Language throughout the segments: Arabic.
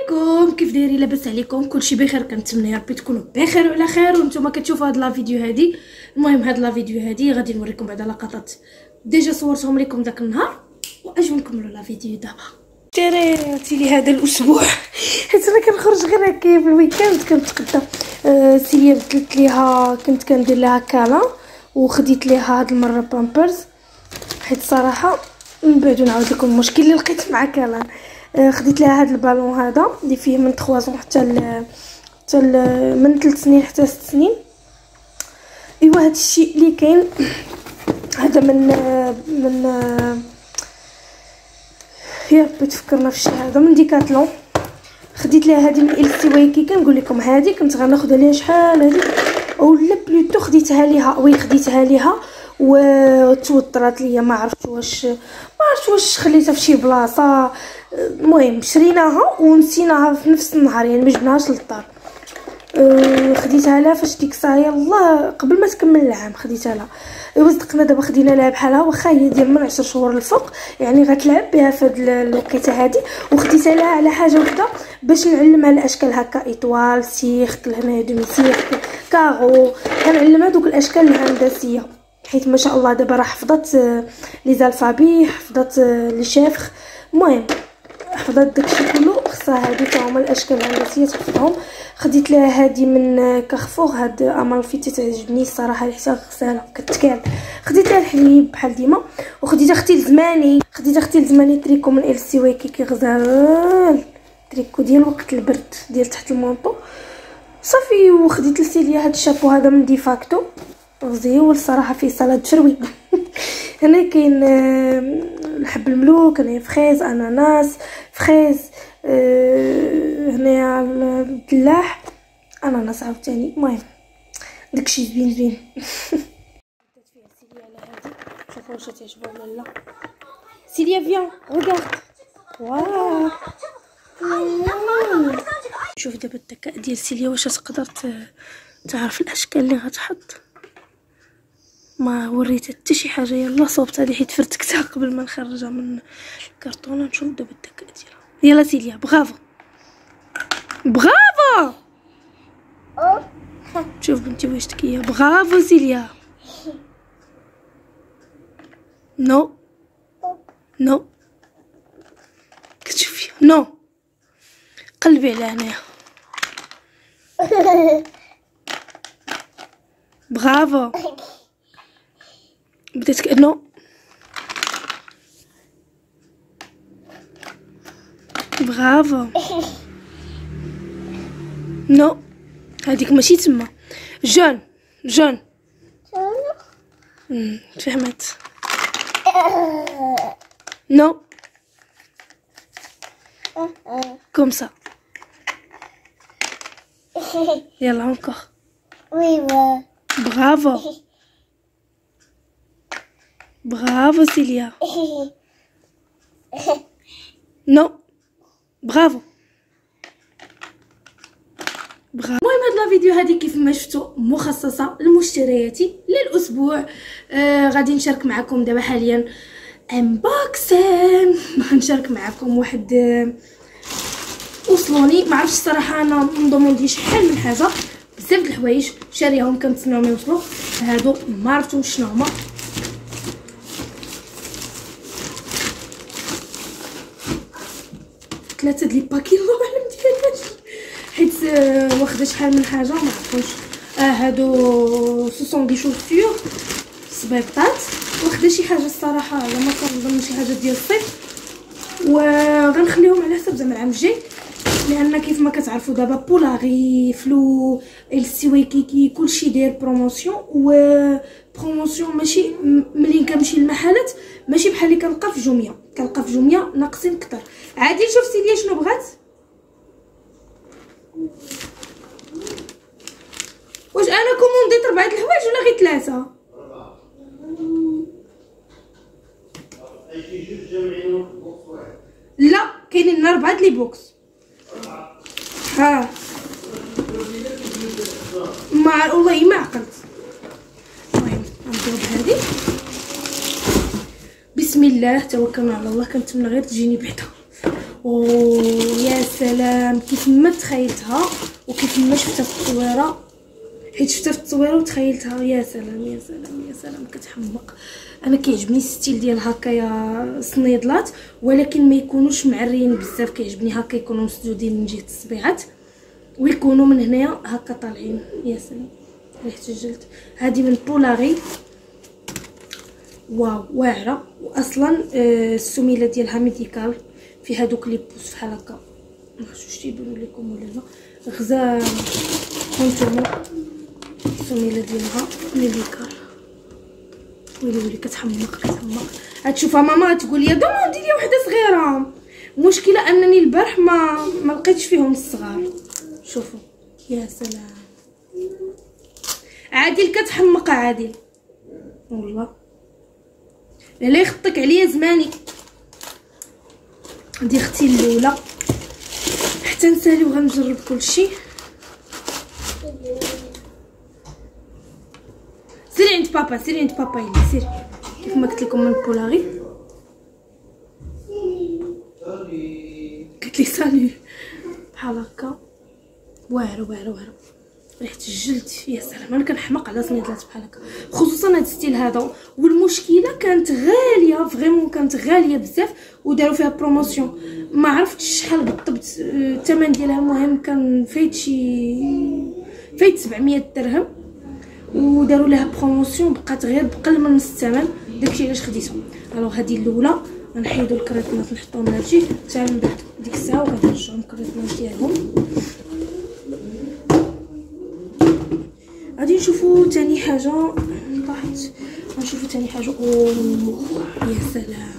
عليكم، كيف دايرين؟ لاباس عليكم؟ كلشي بخير؟ كنتمنى يا ربي تكونوا بخير وعلى خير. وانتم كتشوفوا هاد لا فيديو هادي. المهم هاد لا فيديو هادي غادي نوريكم بعدا لقطات ديجا صورتهم لكم داك النهار، واجيو نكملوا لا فيديو دابا. شريتي لي هذا الاسبوع حيت انا كنخرج غير هكا في الويكاند كنتقدى. سيليا بدلت ليها، كنت كندير لها كالا وخديت ليها هاد المره بامبرز، حيت صراحه من بعد نعاود لكم المشكل اللي لقيت مع كالا. خديت لها هذا البالون هذا اللي فيه من 3 حتى من 3 سنين حتى 6 سنين. ايوا هذا الشيء اللي كاين هذا من يا ربي تفكرنا في الشيء هذا من ديكاتلون. خديت لها هذه من السي وايكي. كنقول لكم هذه كنت غناخذها ليها شحال هذه اولا بلوتو خديتها ليها وتوضرات ليا. ما عرفتش واش خليتها في شي بلاصه. المهم شريناها ونسيناها في نفس النهار، يعني ما جبناهاش للدار. خديتها لها فاش ديك الساعه يلاه قبل ما تكمل العام خديتها لها. ايوا صدقنا دابا خدينا لها بحالها، واخا هي ديال من 10 شهور للفوق، يعني غتلعب بها في هاد الوقيته هادي. وخديتها لها على حاجه وحده باش نعلمها الاشكال هكا ايطوال سيركل، هنايا دومي سيركل كارو، كنعلمها دوك الاشكال الهندسيه، حيت ما شاء الله دابا راه حفظت لي زالفابي، حفظت لي شيفر، المهم حفظت داكشي كله. خصها هادو تا هما الاشكال الهندسيه تحفظهم. خديت لها هادي من كارفور، هاد امالفي تعجبني الصراحه حيت غساله كتكال. خديت لها الحليب بحال ديما، وخديت اختي لزماني تريكو من السي وايكي كي غزال، تريكو ديال وقت البرد ديال تحت المونطو صافي. وخديت لسيليا هاد الشابو هذا من ديفاكتو غزيول الصراحه، فيه سلطه فروي هنا كاين الحب الملوك، هنا فريز اناناس فريز، هنايا الدلاح اناناس عاوتاني. المهم داكشي زوين درت فيها سيليا على هادي. شوفوا واش تعجبها ولا لا. سيليا فيان ريغارد، واو شوف دابا الذكاء ديال سيليا واش تقدر تعرف الاشكال اللي غتحط. ما وريتها حتى شي حاجه، يلا صوبت هذه حيت فرتكتها قبل ما نخرجها من الكرتونه. نشوف دابا الذكاء ديالها. يلا سيليا برافو برافو. شوف بنتي واش تكيه. برافو سيليا. نو كتشوفي نو قلبي على هنايا. برافو بديت نو برافو. نو هذيك ماشي تما. جون فهمت. نو كوم سا. يلا انكور. برافو سيليا. نو برافو. المهم هاد لا فيديو هادي كيف ما شفتوا مخصصه لمشترياتي للاسبوع. غادي نشارك معكم دابا حاليا انبوكسين. نشارك معكم واحد وصلوني، ما عرفتش الصراحه، انا مندوموندي شحال من حاجه، بزاف د الحوايج شاريهم كنتسناهم يوصلوا. هادو ما عرفتش شنو هما. ثلاثه د لي باكي الله اعلم ديالش، حيت واخده شحال من حاجه ما عرفتش. هادو سوسون دي شوسور صبيبطات، واخده شي حاجه الصراحه على ما كنظن شي حاجه ديال الصيف، وغنخليهم على حسب زعما العام الجاي، لان كيف ما كتعرفوا دابا بولاغي فلو السي وايكي كلشي داير بروموسيون. و بروموسيون ماشي ملي كنمشي للمحلات ماشي بحال اللي كنلقى في جوميا. كنلقى في جوميا ناقصين كثر. عادي شوف سيليا شنو بغات. واش انا كومونديت 4 الحوايج ولا غير 3؟ لا كاينين 4 لي بوكس. ها ما والله ما عقلت. المهم نبداو بهذه. بسم الله توكلنا على الله. كنتمنى غير تجيني بعدا. يا سلام سلام كيف ما تخيلتها وكيف ما شفتها في التصويره، حيت شفتها في التصويره وتخيلتها. يا سلام يا سلام يا سلام، كتحمق. انا كيعجبني الستيل ديال هكايا صنيدلات، ولكن ما يكونوش معريين بزاف، كيعجبني هكا يكونوا مسدودين من جهه الصبيعات ويكونوا من هنايا هكا طالعين. يا سلام ريحه الجلد. هذه من بولاغي، واو واعره. واصلا السميله ديالها ميديكال، في هادوك لي بوس بحال هكا، ما عرفتش واش تيبانوا لكم ولا لا. غزال كونفيرمو السميله ديالها ميديكال. ويلي كتحمق كتحمق. غتشوفها ماما تقول لي ضروري ديري وحده صغيره. المشكله انني البارح ما لقيتش فيهم الصغار. شوفوا يا سلام. عادل كتحمق عادل والله، لا يخطك عليا زماني. هادي اختي الاولى حتى نسالي وغنجرب كلشي. سيري عند بابا، سيري عند بابا، يلي سيري كيف ما قلت لكم من بولاغي. قلت لي سالي بحال هكا، واعره واعره واعره. ريحه الجلد يا سلام. انا كنحمق على صنيدلات بحال هكا، خصوصا هذا الستيل هذا. والمشكله كانت غاليه فريمون، كانت غاليه بزاف وداروا فيها بروموسيون. ما عرفتش شحال بالضبط الثمن ديالها. المهم كان فايت 700 درهم، وداروا لها بروموسيون بقات غير بقل من نص الثمن. داكشي علاش خديتهم. الوغ هذه الاولى غنحيدوا الكريطونات نحطوهم هادشي حتى من بعد ديك الساعه وغادي نرجعوا الكريطونات ديالهم. غادي نشوفوا ثاني حاجه طاحت. غنشوفوا ثاني حاجه. يا سلام.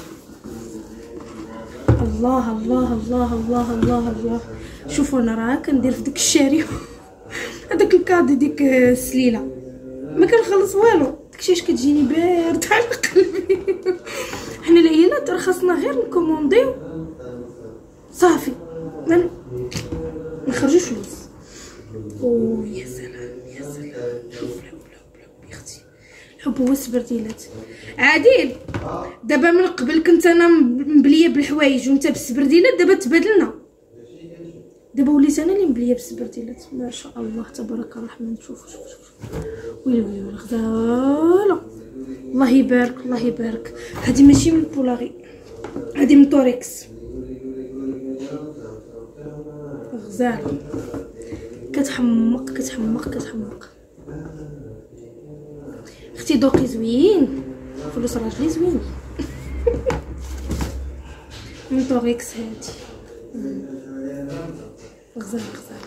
الله الله الله الله الله الله. شوفوا انا راه كندير في داك الشاري هذاك الكادو ديك السليله ما كنخلص والو. داكشي اش كتجيني بارده على قلبي. حنا العيالات راه خاصنا غير نكومونديو صافي ما نخرجوش فلوس. يا سلام يا سلام. شوف الحب الحب يا اختي، الحب هو السبرديلات. عادل دابا من قبل كنت انا مبليه بالحوايج وانت بالسبرديلات، دابا تبادلنا. دابا وليت انا اللي مبليه بالسبرديلات. ما شاء الله تبارك الرحمن. شوف شوف شوف ويلي ويلي غزاله. الله يبارك الله يبارك. هذه ماشي من بولاغي، هذه من توريكس. غزاله كتحمق كتحمق كتحمق. اختي دوقي زوين، فلوس راجلي زوين. من توريكس هادي. غزاله غزاله.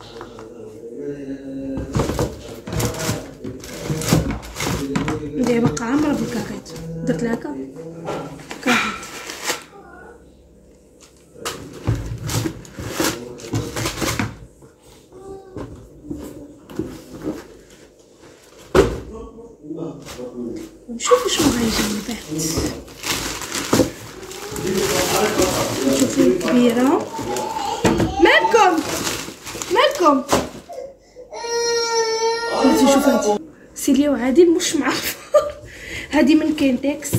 ندير باقا عامره بالكاغيط، درت لها كاغيط. نشوفوا شنو غيجي من بعد. نشوفوا الكبيره. مالكم مالكم. غادي نشوف هادي سيليا وعادل مش معرفه. هادي من كينتكس،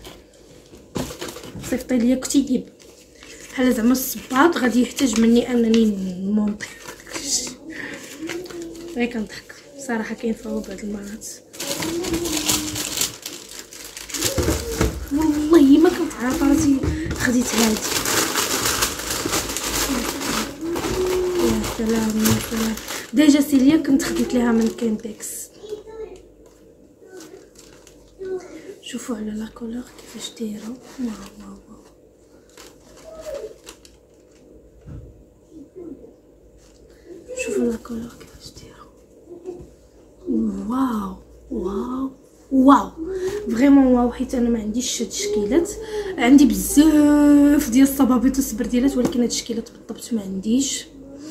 صيفطي ليا كتيب بحال زعما الصباط. غادي يحتاج مني انني نمونطي. غير كنضحك صراحه، كينفعوا بعض المرات. والله ما كنت عارفه راسي خديت هادي. يا سلام يا سلام. ديجا سيليا كنت خديت لها من كينتكس. شوفوا على لا كولور كيفاش دايره. واو واو واو. شوفوا لا كولور كيفاش دايره. واو واو واو فريمون واو. حيت انا ما عنديش هاد الشكيلات، عندي بزاف ديال الصبابيط والسبرديلات، ولكن هاد الشكيلات بالضبط ما عنديش.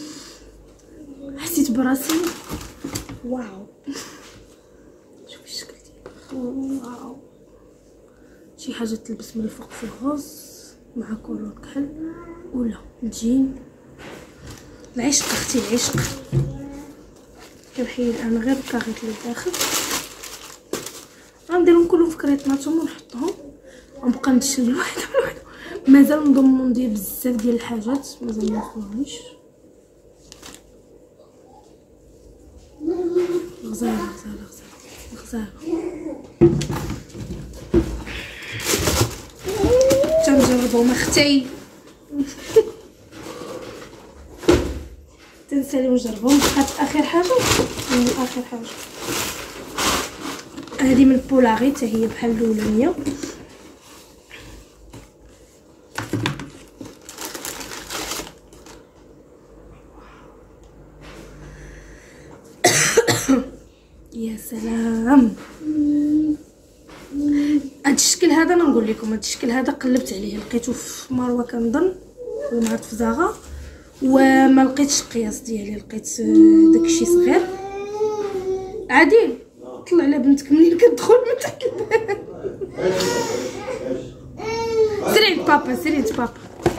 حسيت براسي واو. شوفي الشكل ديالها واو. شي حاجه تلبس من الفوق في الغوص مع كولور كحل ولا جين. العشق اختي العشق. كنحيد انا غير الكاغيط اللي داخل. غنديرهم كلهم في كريطناتهم ونحطهم ونبقى ندشن الوحده من الوحده. مازال نضم ندير بزاف ديال الحاجات، مازال ما وصلونيش. غزاله غزاله غزاله تنجربهم اختي. تنسالي ونجربهم. بقات اخر حاجه اخر حاجه هذه من بولاغي حتى هي بحال الاولانيه. يا سلام. هاد الشكل هذا انا نقول لكم، هاد الشكل هذا قلبت عليه لقيته في مروه كنظن ولا مع في زاغا، وما لقيتش القياس ديالي، لقيت داكشي صغير. عادل طلع على بنتك منين كتدخل من تحت الباب. سيري عند بابا، سيري عند بابا.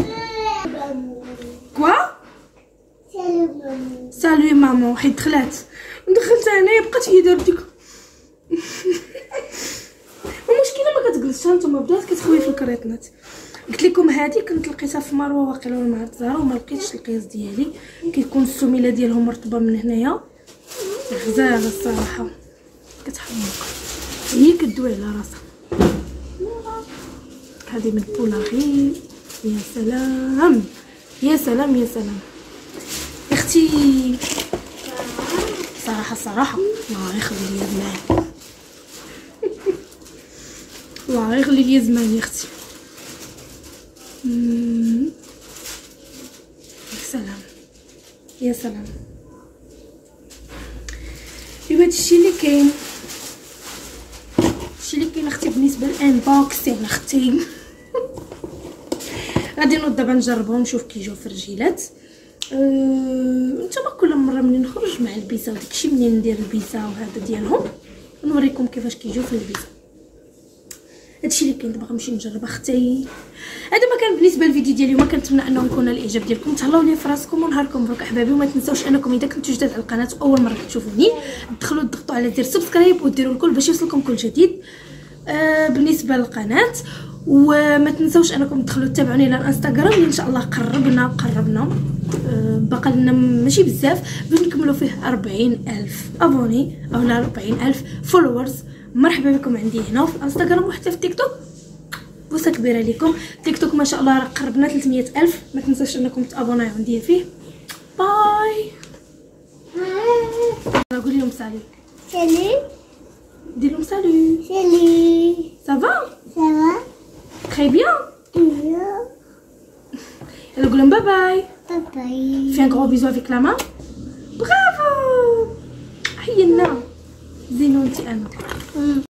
كوا سالوي مامون. حيت دخلات ودخلت انايا بقات هي دابا ديك المشكله ما كتجلسش. هانتوما بدات كتخوي في الكريطنات. قلت لكم هذه كنت لقيتها في مروه واقيلا ولا مع زهره وما لقيتش القياس ديالي. كيكون السميله ديالهم مرطبه من هنايا. غزاله الصراحه كتحمق، هي كدوي على راسها. هذه من بولاغي. يا سلام يا سلام يا سلام اختي. صراحه الله يخلي ليا زمان، الله يخلي ليا زمان يا اختي. يا سلام يا سلام. ايوا هادشي اللي كاين، هادشي اللي كاين اختي بالنسبه للانبوكسين اختي. غادي نوض دابا نجربهم نشوف كيجيو في الرجيلات. نتوما كل مره ملي نخرج مع البيسه وداكشي منين ندير البيسه وهذا ديالهم نوريكم كيفاش كيجيو في البيسه. هادشي اللي كاين دابا غنمشي نجرب اختي. هذا ما كان بالنسبه للفيديو ديال اليوم. كنتمنى انه يكون الاعجاب ديالكم. تهلاو لي في راسكم ونهاركم مبروك احبابي. وما تنساوش انكم اذا كنتو جداد على القناه واول مره كتشوفوني تدخلوا تضغطوا على زر سبسكرايب وديروا الكل باش يوصلكم كل جديد بالنسبه للقناه. وما تنساوش انكم تدخلوا تتابعوني على الانستغرام اللي ان شاء الله قربنا باقا لنا ماشي بزاف باش نكملوا فيه 40,000 ابوني او لا 40,000 فولورز. مرحبا بكم عندي هنا في الانستغرام وحتى في تيك توك. بوسه كبيره لكم. تيك توك ما شاء الله راه قربنا 300,000. ما تنساوش انكم تابوناو عندي فيه. باي. قولي لهم سالي. Salut. دير لهم سالو. Salut. سافا Ça va? تري بيان. Bien. يلا قول لهم باي باي. Papa. في ان غرو بيزو افيك لا مان. برافو حينا زينو انتي انا.